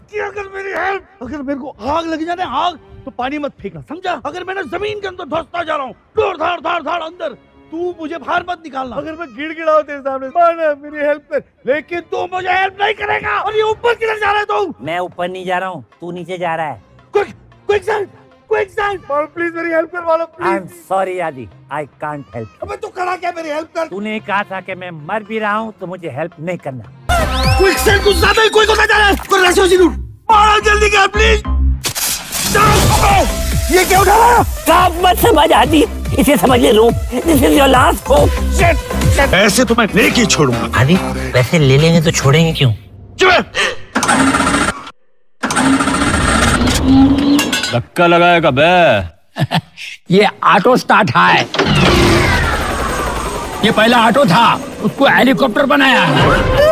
कि अगर मेरी हेल्प, अगर मेरे को आग लग जाए आग, तो पानी मत फेंकना, समझा? अगर मैं जमीन के अंदर धंसता जा रहा हूँ, धाड़ धाड़ धाड़ धाड़ अंदर, तू मुझे बाहर मत निकालना। अगर मैं गिड़गिड़ाऊं तेरे सामने, माना मेरी हेल्प कर, लेकिन तू मुझे हेल्प नहीं करेगा। और ये ऊपर किधर जा रहा है तू? मैं ऊपर नहीं जा रहा हूँ, तू नीचे जा रहा है। क्विक साइड, प्लीज मेरी हेल्प करवा लो please. I am sorry Adi, I can't help. अबे तू खड़ा क्या, मेरी हेल्प कर। तूने कहा था कि मैं मर भी रहा हूँ तो मुझे हेल्प नहीं करना। क्विक साइड कुछ ज्यादा ही क्विक होता जा रहा है। कर रहा है मारा जल्दी कर प्लीज। ये क्या उठा रहा है? आप मत समझ आदि, इसे समझ ले Roop. This is your last hope. ऐसे तो मैं लेके छोड़ूंगा। आदि पैसे ले लेंगे तो छोड़ेंगे क्यों? धक्का लगाएगा बे। ये ऑटो स्टार्ट है। ये पहला ऑटो था, उसको हेलीकॉप्टर बनाया।